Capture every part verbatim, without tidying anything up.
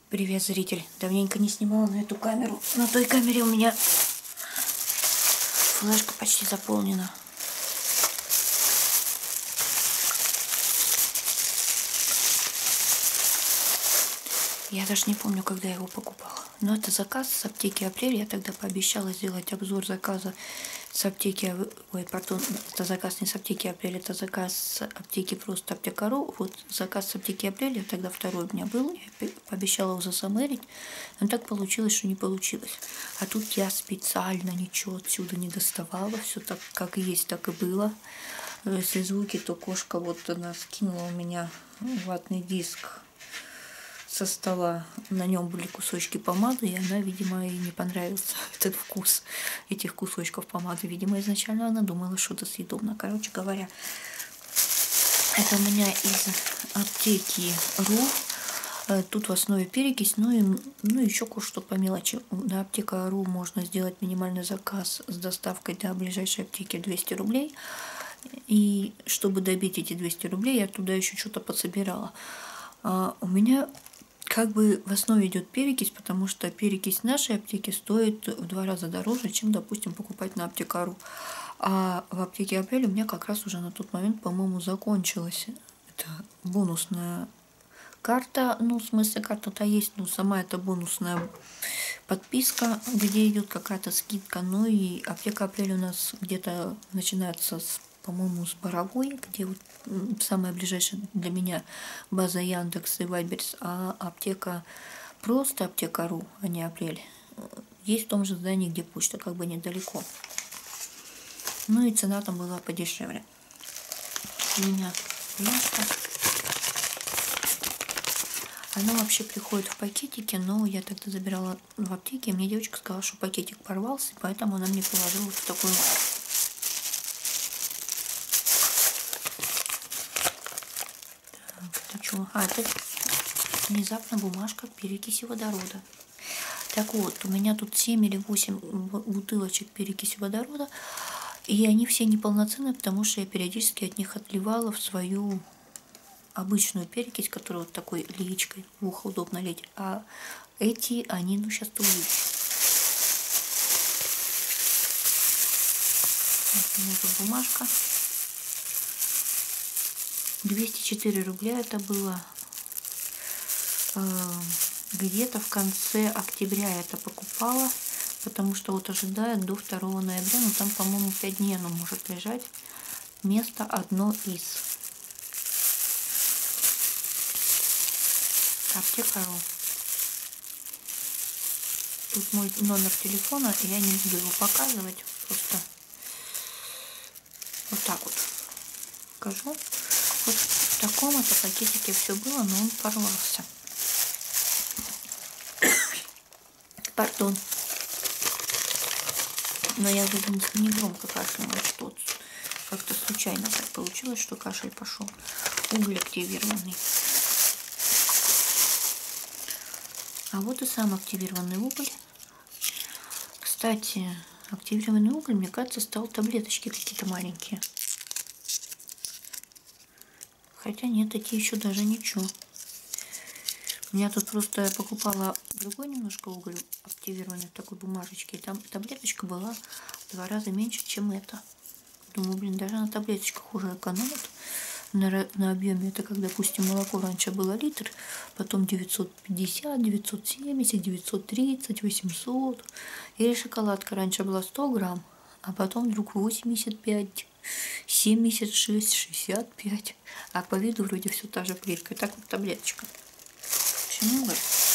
Привет, зритель. Давненько не снимала на эту камеру. На той камере у меня флешка почти заполнена. Я даже не помню, когда я его покупала. Но это заказ с аптеки Апрель. Я тогда пообещала сделать обзор заказа с аптеки... Ой, пардон, это заказ не с аптеки Апрель, это заказ с аптеки просто Аптека.ру. Вот заказ с аптеки Апрель, я тогда второй у меня был. Я пообещала его засамерить. Но так получилось, что не получилось. А тут я специально ничего отсюда не доставала. Все так, как есть, так и было. Если звуки, то кошка вот она скинула у меня ватный диск со стола, на нем были кусочки помады, и она, видимо, ей не понравился этот вкус этих кусочков помады. Видимо, изначально она думала, что это съедобно. Короче говоря, это у меня из Аптеки.ру. Тут в основе перекись, ну и ну, еще кое-что по мелочи. На Аптека.ру можно сделать минимальный заказ с доставкой до ближайшей аптеки двести рублей. И чтобы добить эти двести рублей, я туда еще что-то подсобирала. А у меня как бы в основе идет перекись, потому что перекись нашей аптеки стоит в два раза дороже, чем, допустим, покупать на Аптека.ру. А в Аптеке Апрель у меня как раз уже на тот момент, по-моему, закончилась. Это бонусная карта. Ну, в смысле, карта-то есть, но сама это бонусная подписка, где идет какая-то скидка. Ну и Аптека Апрель у нас где-то начинается с, по-моему, с Боровой, где вот самая ближайшая для меня база Яндекс и Вайберс, а аптека просто Аптека.ру, а не Апрель, есть в том же здании, где почта, как бы недалеко. Ну и цена там была подешевле. У меня мясо. Оно вообще приходит в пакетике, но я тогда забирала в аптеке, и мне девочка сказала, что пакетик порвался, поэтому она мне положила вот в такой. А, это внезапно бумажка перекиси водорода. Так вот, у меня тут семь или восемь бутылочек перекиси водорода, и они все неполноценные, потому что я периодически от них отливала в свою обычную перекись, которая вот такой леечкой в ухо удобно лить. А эти, они, ну, сейчас ты увидишь. Вот у меня тут бумажка. двести четыре рубля это было. Где-то в конце октября я это покупала, потому что вот ожидают до второго ноября, но там, по-моему, пять дней оно может лежать. Место одно из. Аптека.ру. Тут мой номер телефона, и я не буду его показывать, просто вот так вот покажу. Вот в таком это пакетике все было, но он порвался. Пардон. Но я не громко кашляла, что как-то случайно так получилось, что кашель пошел. Уголь активированный. А вот и сам активированный уголь. Кстати, активированный уголь, мне кажется, стал таблеточки какие-то маленькие. Хотя нет, такие еще даже ничего. У меня тут просто я покупала другой немножко уголь активированный в такой бумажечке. И там таблеточка была в два раза меньше, чем это. Думаю, блин, даже на таблеточках уже экономят на, на объеме. Это как, допустим, молоко раньше было литр, потом девятьсот пятьдесят, девятьсот семьдесят, девятьсот тридцать, восемьсот. Или шоколадка раньше была сто грамм, а потом вдруг восемьдесят пять, семьдесят шесть, шестьдесят пять. А по виду вроде все та же плитка. Так вот таблеточка. Уголь.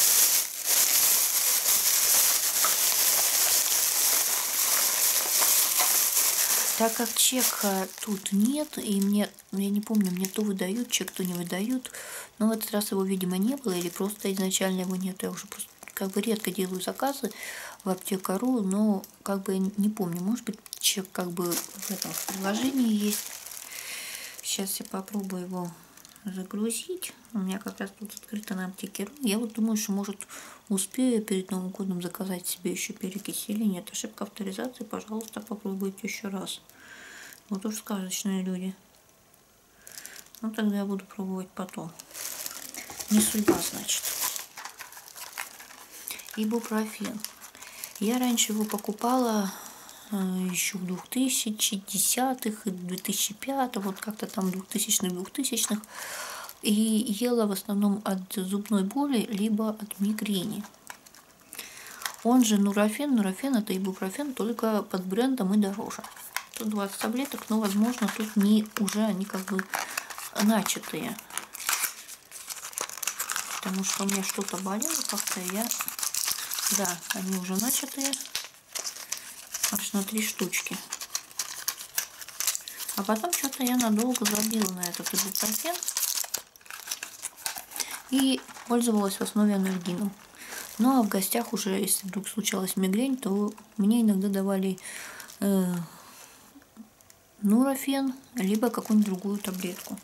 Так как чека тут нет, и мне, я не помню, мне то выдают чек, то не выдают, но в этот раз его, видимо, не было, или просто изначально его нет. Я уже просто как бы редко делаю заказы в Аптека.ру, но как бы не помню, может быть, чек как бы в этом в приложении есть. Сейчас я попробую его загрузить. У меня как раз тут открыто на Аптеке.ру. Я вот думаю, что может успею перед Новым годом заказать себе еще перекись или нет. Ошибка авторизации, пожалуйста, попробуйте еще раз. Вот уж сказочные люди. Ну тогда я буду пробовать потом. Не судьба, значит. ибупрофен. Я раньше его покупала еще в двухтысячных и две тысячи пятом, вот как-то там двухтысячных, двухтысячных, и ела в основном от зубной боли, либо от мигрени. Он же нурофен. Нурофен — это ибупрофен, только под брендом и дороже. Тут двадцать таблеток, но, возможно, тут не, уже они как бы начатые. Потому что у меня что-то болело как-то, я... Да, они уже начатые. Аж на три штучки. А потом что-то я надолго забила на этот ибупрофен и пользовалась в основе анальгином. Ну а в гостях уже, если вдруг случалась мигрень, то мне иногда давали э, нурофен, либо какую-нибудь другую таблетку.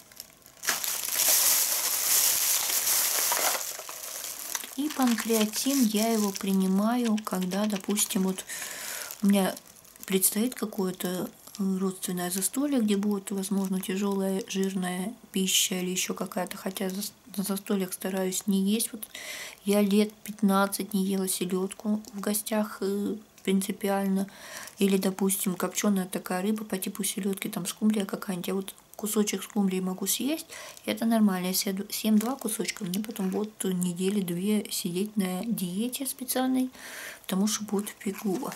И панкреатин я его принимаю, когда, допустим, вот у меня предстоит какое-то родственное застолье, где будет, возможно, тяжелая жирная пища или еще какая-то, хотя на застольях стараюсь не есть. Вот я лет пятнадцать не ела селедку в гостях принципиально, или, допустим, копченая такая рыба по типу селедки, там скумбрия какая-нибудь, я вот кусочек скумбрии могу съесть, это нормально. Если я съем два кусочка, мне потом будут недели две сидеть на диете специальной, потому что будет фигово.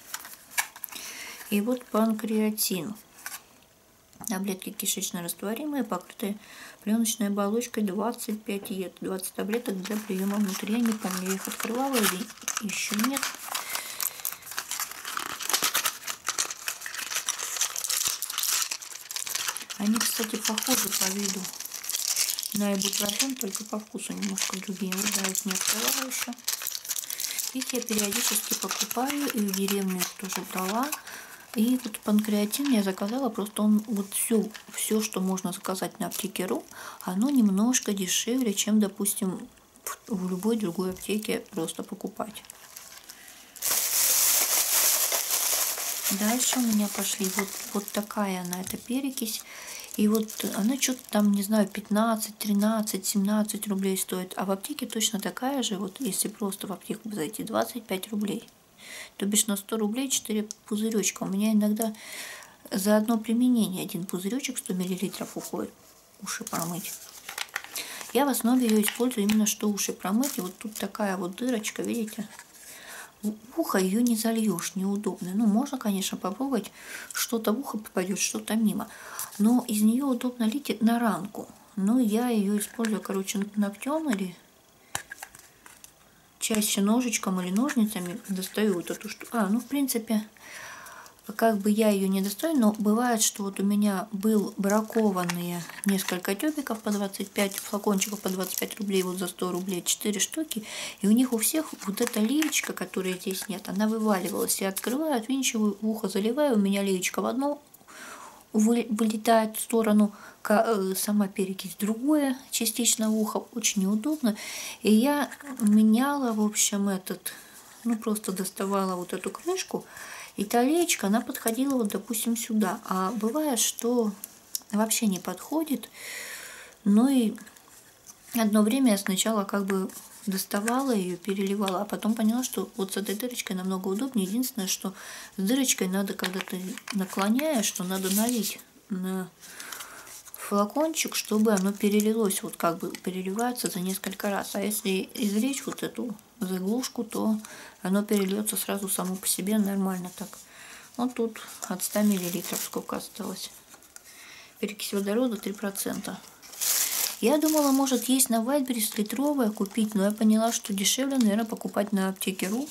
И вот панкреатин. Таблетки кишечно-растворимые, покрытые пленочной оболочкой, двадцать пять и это двадцать таблеток для приема внутри. Я не помню, я их открывала или еще нет. Они, кстати, похожи по виду на ибупрофен, только по вкусу немножко другие. Вот, да, их не открывала еще. Их я периодически покупаю, и в деревню их тоже брала. И вот панкреатин я заказала, просто он вот все, все, что можно заказать на аптеке.ру, оно немножко дешевле, чем, допустим, в любой другой аптеке просто покупать. Дальше у меня пошли вот, вот такая она, это перекись. И вот она что-то там, не знаю, пятнадцать, тринадцать, семнадцать рублей стоит. А в аптеке точно такая же, вот если просто в аптеку зайти, двадцать пять рублей. То бишь на сто рублей четыре пузыречка. У меня иногда за одно применение один пузыречек сто миллилитров уходит. Уши промыть. Я в основе ее использую именно что уши промыть. И вот тут такая вот дырочка, видите? В ухо ее не зальешь, неудобно. Ну, можно, конечно, попробовать. Что-то в ухо попадет, что-то мимо. Но из нее удобно лить на ранку. Но я ее использую, короче, ногтем или чаще ножичком или ножницами достаю вот эту штуку. А, ну, в принципе, как бы я ее не достаю, но бывает, что вот у меня был бракованные несколько тюбиков по двадцать пять, флакончиков по двадцать пять рублей, вот за сто рублей четыре штуки, и у них у всех вот эта леечка, которой здесь нет, она вываливалась. Я открываю, отвинчиваю, в ухо заливаю, у меня леечка в одно вылетает в сторону, сама перекись в другое, частично в ухо, очень неудобно. И я меняла, в общем, этот, ну, просто доставала вот эту крышку, и та леечка, она подходила вот, допустим, сюда. А бывает, что вообще не подходит. Ну и одно время я сначала как бы доставала ее, переливала, а потом поняла, что вот с этой дырочкой намного удобнее. Единственное, что с дырочкой надо, когда ты наклоняешь, что надо налить на флакончик, чтобы оно перелилось, вот как бы переливается за несколько раз. А если извлечь вот эту заглушку, то оно перельется сразу само по себе нормально так. Вот тут от ста миллилитров сколько осталось. Перекись водорода три процента. Я думала, может, есть на Вайлдберрис литровая купить, но я поняла, что дешевле, наверное, покупать на аптеке.ру.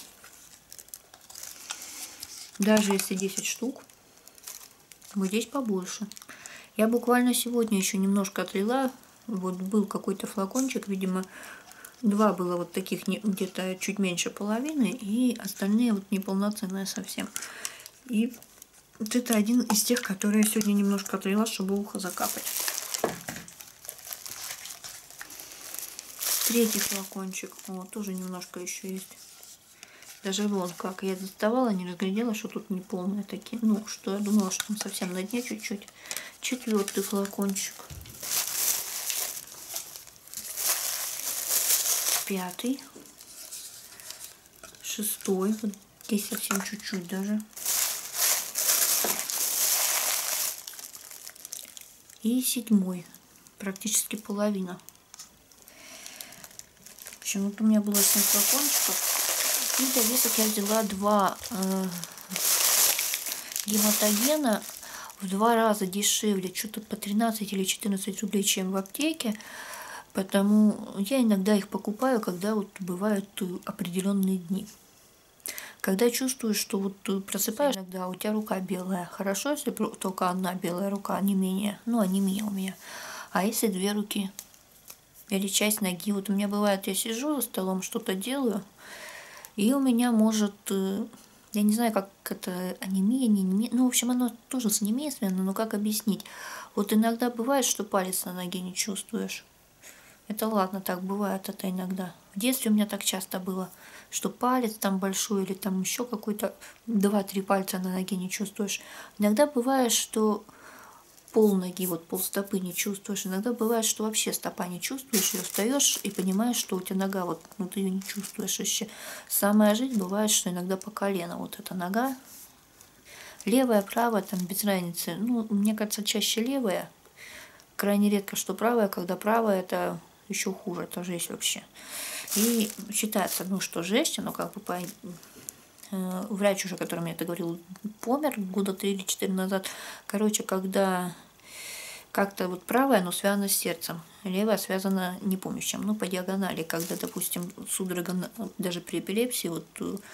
Даже если десять штук, вот здесь побольше. Я буквально сегодня еще немножко отлила. Вот был какой-то флакончик, видимо, два было вот таких, где-то чуть меньше половины, и остальные вот неполноценные совсем. И вот это один из тех, которые я сегодня немножко отлила, чтобы ухо закапать. Третий флакончик, вот, тоже немножко еще есть. Даже вон как, я доставала, не разглядела, что тут не полные такие. Ну, что я думала, что там совсем на дне чуть-чуть. Четвертый флакончик. Пятый. Шестой. Вот здесь совсем чуть-чуть даже. И седьмой. Практически половина. В общем, вот у меня было семь флакончиков. И довесок я взяла два э, гематогена в два раза дешевле. Что-то по тринадцать или четырнадцать рублей, чем в аптеке. Потому я иногда их покупаю, когда вот бывают определенные дни. Когда чувствую, что вот просыпаешь, иногда у тебя рука белая. Хорошо, если только одна белая рука, не менее. Ну, анемия у меня. А если две руки? Или часть ноги. Вот у меня бывает, я сижу за столом, что-то делаю, и у меня может, я не знаю, как это, анемия, не анемия. Ну, в общем, оно тоже с анемией связано, но как объяснить? Вот иногда бывает, что палец на ноге не чувствуешь. Это ладно, так бывает это иногда. В детстве у меня так часто было, что палец там большой или там еще какой-то два-три пальца на ноге не чувствуешь. Иногда бывает, что пол ноги, вот пол стопы не чувствуешь. Иногда бывает, что вообще стопа не чувствуешь, и устаешь и понимаешь, что у тебя нога, вот, ну ты ее не чувствуешь еще. Самая жизнь бывает, что иногда по колено вот эта нога. Левая, правая, там без разницы. Ну, мне кажется, чаще левая. Крайне редко, что правая, когда правая, это еще хуже, это жесть вообще. И считается, ну, что жесть, но как бы по... э, врач уже, который мне это говорил, помер года три или четыре назад. Короче, когда как-то вот правая, но связана с сердцем, левая связана, не помню с чем, ну, по диагонали, когда, допустим, судорога, даже при эпилепсии, вот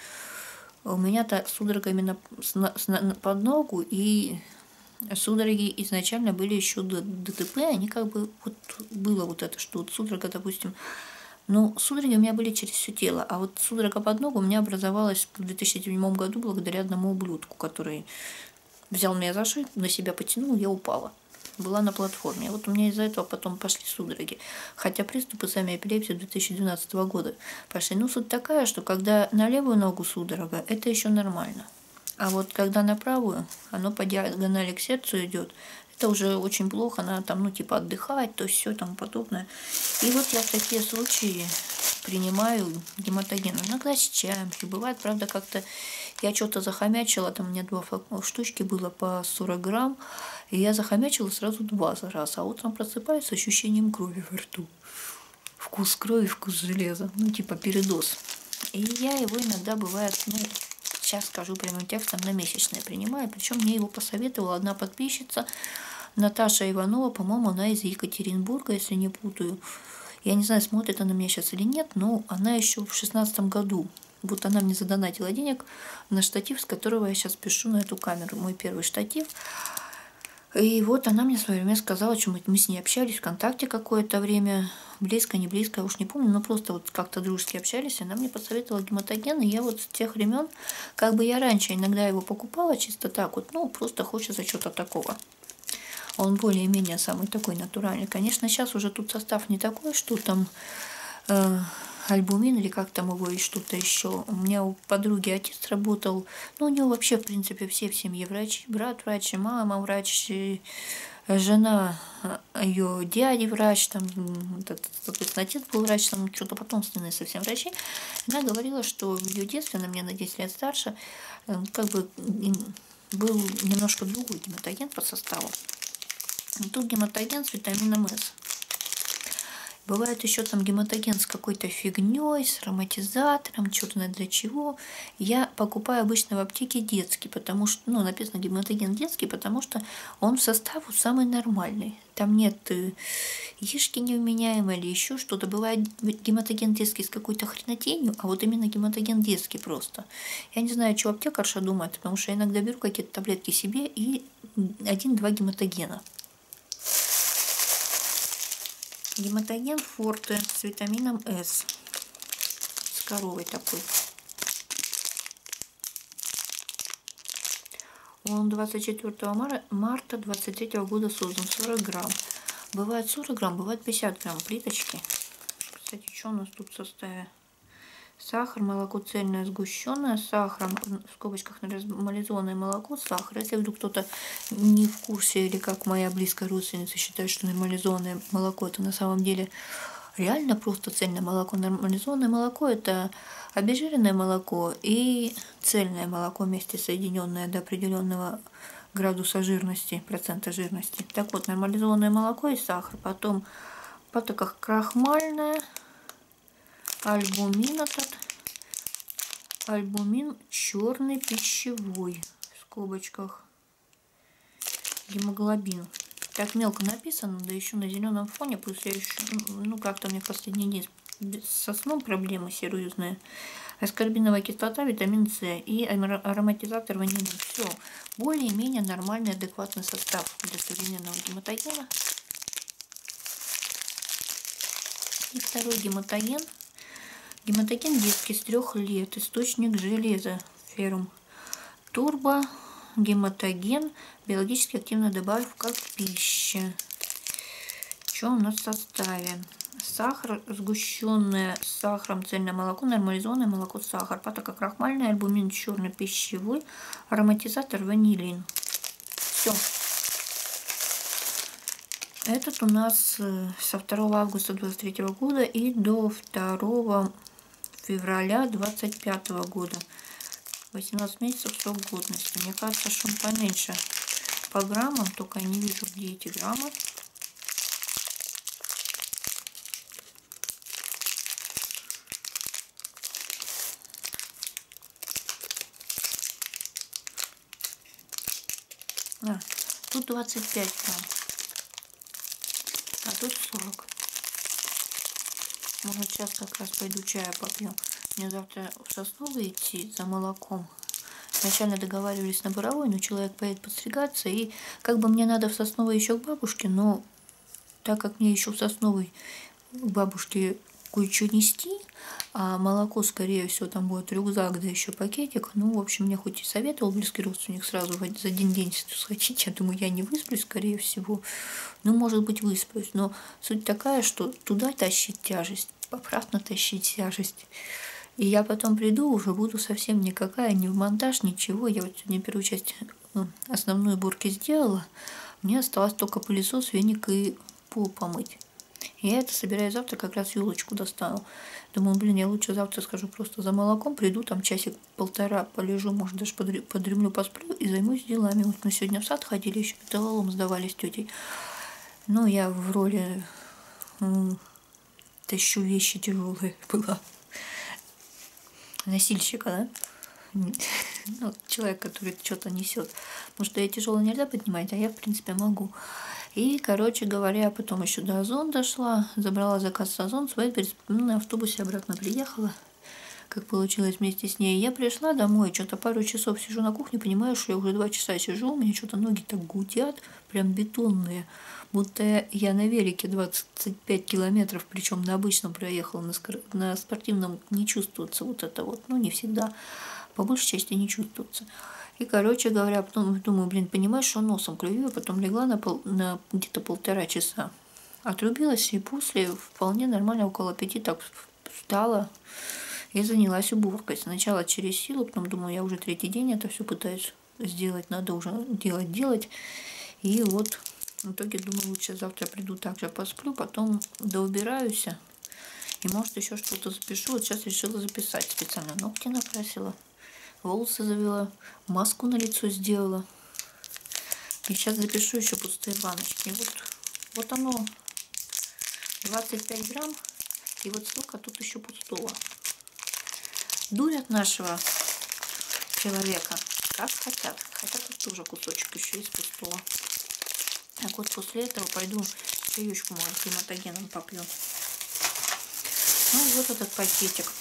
у меня-то судорога именно под ногу, и судороги изначально были еще до ДТП, они как бы, вот было вот это, что вот судорога, допустим, ну, судороги у меня были через все тело, а вот судорога под ногу у меня образовалась в две тысячи седьмом году благодаря одному ублюдку, который взял меня за шею, на себя потянул, я упала. Была на платформе. Вот у меня из-за этого потом пошли судороги. Хотя приступы сами эпилепсии две тысячи двенадцатого года пошли. Ну, суть такая, что когда на левую ногу судорога, это еще нормально. А вот когда на правую, оно по диагонали к сердцу идет, это уже очень плохо, надо там, ну, типа отдыхать, то есть все там подобное. И вот я в такие случаи принимаю гематоген. Иногда с чаем. И бывает, правда, как-то я что-то захомячила, там у меня два штучки было по сорок грамм, и я захомячила сразу два за раз, а утром просыпаюсь с ощущением крови во рту. Вкус крови, вкус железа, ну, типа передоз. И я его иногда бывает, ну, сейчас скажу прямым текстом, на месячное принимаю. Причем мне его посоветовала одна подписчица, Наташа Иванова, по-моему, она из Екатеринбурга, если не путаю. Я не знаю, смотрит она меня сейчас или нет, но она еще в шестнадцатом году, вот она мне задонатила денег на штатив, с которого я сейчас пишу на эту камеру, мой первый штатив. И вот она мне в свое время сказала, что мы, мы с ней общались ВКонтакте какое-то время, близко, не близко, я уж не помню, но просто вот как-то дружески общались, и она мне посоветовала гематоген, и я вот с тех времен, как бы я раньше иногда его покупала чисто так вот, ну, просто хочется что-то такого. Он более-менее самый такой натуральный. Конечно, сейчас уже тут состав не такой, что там э, альбумин или как там его и что-то еще. У меня у подруги отец работал, ну, у него вообще, в принципе, все в семье врачи. Брат врач, мама врач, жена ее дяди врач, там, соответственно, отец был врач, там что-то потомственные совсем врачи. Она говорила, что в ее детстве, она мне на десять лет старше, как бы был немножко другой гематоген по составу. Тут гематоген с витамином С. Бывает еще там гематоген с какой-то фигней, с ароматизатором, что-то на для чего. Я покупаю обычно в аптеке детский, потому что, ну, написано гематоген детский, потому что он в составу самый нормальный. Там нет ешки невменяемой или еще что-то. Бывает гематоген детский с какой-то хренотенью, а вот именно гематоген детский просто. Я не знаю, что аптекарша думает, потому что я иногда беру какие-то таблетки себе и один-два гематогена. Гематоген Форте с витамином С. С коровой такой. Он двадцать четвёртого марта двадцать третьего года создан. сорок грамм. Бывает сорок грамм, бывает пятьдесят грамм плиточки. Кстати, что у нас тут в составе? Сахар, молоко цельное, сгущенное, сахар, в скобочках нормализованное молоко, сахар. Если вдруг кто-то не в курсе, или как моя близкая родственница считает, что нормализованное молоко это на самом деле реально просто цельное молоко. Нормализованное молоко – это обезжиренное молоко и цельное молоко вместе соединенное до определенного градуса жирности, процента жирности. Так вот, нормализованное молоко и сахар. Потом патокрахмальное, альбумин этот, альбумин черный пищевой, в скобочках, гемоглобин. Так мелко написано, да еще на зеленом фоне, плюс я еще, ну как-то мне в последний день со сном проблемы серьезные. Аскорбиновая кислота, витамин С и ароматизатор ванилин. Все, более-менее нормальный, адекватный состав для современного гематогена. И второй гематоген. Гематоген детский с трех лет, источник железа, феррум. Турбо гематоген, биологически активная добавка в пище. Что у нас в составе? Сахар, сгущенное с сахаром, цельное молоко, нормализованное молоко, сахар, патокрахмальный, альбумин черный пищевой, ароматизатор ванилин. Все. Этот у нас со второго августа двадцать третьего года и до второго февраля двадцать пятого года. восемнадцать месяцев срок годности. Мне кажется, что он поменьше по граммам, только я не вижу, где эти граммы. А, тут двадцать пять грамм, а тут сорок. Может, сейчас как раз пойду чая попью. Мне завтра в Сосновый идти за молоком. Изначально договаривались на Боровой, но человек поедет подстригаться. И как бы мне надо в Сосновый еще к бабушке, но так как мне еще в Сосновый к бабушке кое-что нести, а молоко, скорее всего, там будет рюкзак, да еще пакетик. Ну, в общем, мне хоть и советовал близкий родственник сразу за один день сходить. Я думаю, я не высплюсь, скорее всего. Ну, может быть, высплюсь. Но суть такая, что туда тащить тяжесть, обратно тащить тяжесть. И я потом приду, уже буду совсем никакая, ни в монтаж, ничего. Я вот сегодня первую часть, ну, основной уборки сделала. Мне осталось только пылесос, веник и пол помыть. Я это собираю завтра, как раз елочку достану. Думаю, блин, я лучше завтра скажу, просто за молоком приду, там часик-полтора полежу, может, даже подремлю, посплю и займусь делами. Вот мы сегодня в сад ходили, еще металлолом сдавали с тетей. Ну, я в роли м, тащу вещи тяжелые была. Носильщика, да? Ну, человек, который что-то несет. Потому что я тяжело нельзя поднимать, а я, в принципе, могу. И, короче говоря, потом еще до Озон дошла, забрала заказ с Озон, свой на автобусе обратно приехала, как получилось вместе с ней. Я пришла домой, что-то пару часов сижу на кухне, понимаю, что я уже два часа сижу, у меня что-то ноги так гудят, прям бетонные, будто я на велике двадцать пять километров, причем на обычном проехала, на, на спортивном не чувствуется вот это вот, ну не всегда, по большей части не чувствуется. И, короче говоря, потом думаю, блин, понимаешь, что носом клюю, потом легла на, пол, на где-то полтора часа, отрубилась, и после вполне нормально, около пяти так встала и занялась уборкой. Сначала через силу, потом думаю, я уже третий день это все пытаюсь сделать, надо уже делать, делать. И вот в итоге думаю, лучше завтра приду, также посплю, потом доубираюсь, и может еще что-то запишу. Вот сейчас решила записать, специально ногти накрасила, волосы завела, маску на лицо сделала. И сейчас запишу еще пустые баночки. Вот, вот оно, двадцать пять грамм, и вот столько тут еще пустого. Дурят нашего человека как хотят. Хотя тут тоже кусочек еще из пустого. Так вот, после этого пойду чаечку, может, с гематогеном попью. Ну, вот этот пакетик.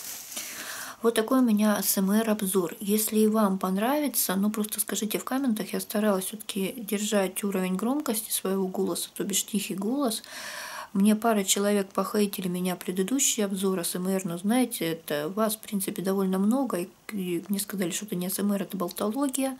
Вот такой у меня эй эс эм эр-обзор. Если и вам понравится, ну, просто скажите в комментах. Я старалась все-таки держать уровень громкости своего голоса, то бишь тихий голос. Мне пара человек похейтили меня предыдущий обзор эй эс эм эр, но знаете, это вас, в принципе, довольно много. И, и мне сказали, что это не эй эс эм эр, это болтология.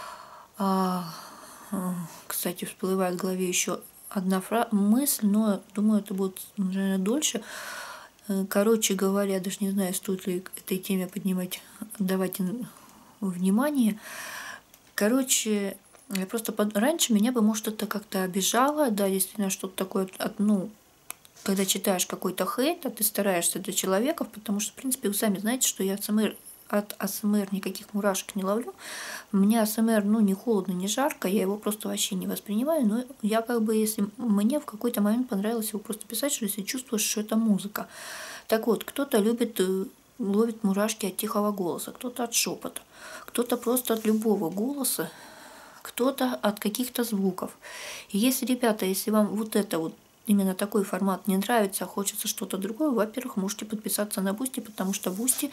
А, кстати, всплывает в голове еще одна фраза, мысль, но думаю, это будет, наверное, дольше. Короче говоря, даже не знаю, стоит ли этой теме поднимать, давать внимание. Короче, я просто под... раньше меня бы, может, это как-то обижало, да, действительно, что-то такое, ну, когда читаешь какой-то хейт, а ты стараешься для человека, потому что, в принципе, вы сами знаете, что я АСМР, от АСМР никаких мурашек не ловлю. У меня АСМР, ну, не холодно, не жарко, я его просто вообще не воспринимаю, но я как бы, если мне в какой-то момент понравилось его просто писать, что если чувствуешь, что это музыка. Так вот, кто-то любит, ловит мурашки от тихого голоса, кто-то от шепота, кто-то просто от любого голоса, кто-то от каких-то звуков. И если, ребята, если вам вот это вот, именно такой формат не нравится, а хочется что-то другое, во-первых, можете подписаться на Boosty, потому что Boosty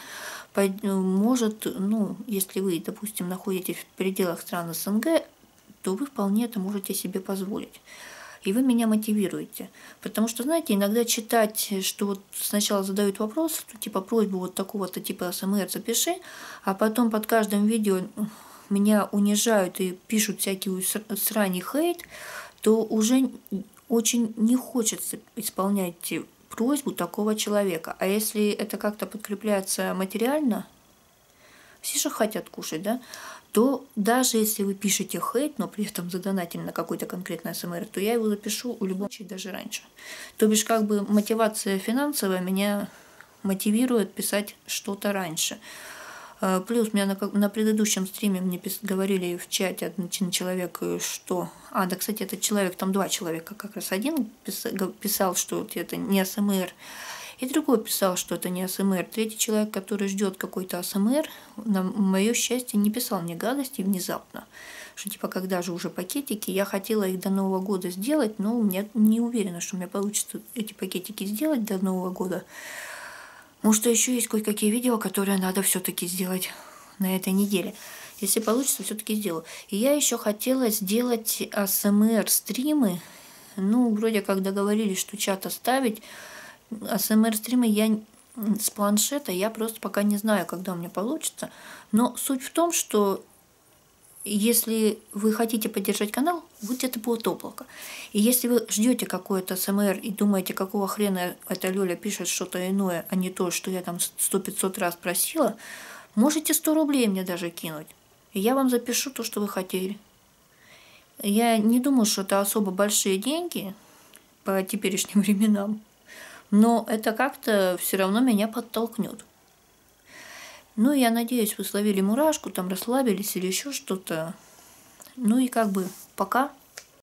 может, ну, если вы, допустим, находитесь в пределах стран СНГ, то вы вполне это можете себе позволить. И вы меня мотивируете. Потому что, знаете, иногда читать, что вот сначала задают вопрос, типа просьбу вот такого-то типа АСМР запиши, а потом под каждым видео меня унижают и пишут всякие срань и хейт, то уже очень не хочется исполнять просьбу такого человека. А если это как-то подкрепляется материально, все же хотят кушать, да, то даже если вы пишете хейт, но при этом задонатили на какой-то конкретный АСМР, то я его запишу в любом случае даже раньше. То бишь, как бы мотивация финансовая меня мотивирует писать что-то раньше. Плюс меня на, на предыдущем стриме мне пис, говорили в чате один человек, что... А, да, кстати, этот человек, там два человека, как раз один писал, что это не АСМР, и другой писал, что это не АСМР. Третий человек, который ждет какой-то АСМР, на мое счастье, не писал мне гадости внезапно. Что типа, когда же уже пакетики, я хотела их до Нового года сделать, но я не уверена, что у меня получится эти пакетики сделать до Нового года. Может, еще есть кое-какие видео, которые надо все-таки сделать на этой неделе. Если получится, все-таки сделаю. И я еще хотела сделать АСМР-стримы. Ну, вроде как договорились, что чат оставить. АСМР-стримы я с планшета, я просто пока не знаю, когда у меня получится. Но суть в том, что если вы хотите поддержать канал, вот где-то будет облако. И если вы ждете какой-то АСМР и думаете, какого хрена эта Лёля пишет что-то иное, а не то, что я там сто-пятьсот раз просила, можете сто рублей мне даже кинуть. И я вам запишу то, что вы хотели. Я не думаю, что это особо большие деньги по теперешним временам, но это как-то все равно меня подтолкнет. Ну, я надеюсь, вы словили мурашку, там расслабились или еще что-то. Ну и как бы пока.